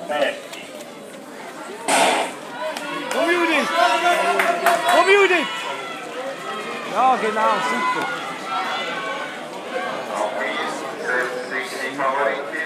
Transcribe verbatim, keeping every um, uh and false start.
Komm Judith! Komm Judith! Ja, genau, super. Auf die setzt sich die Favoritin.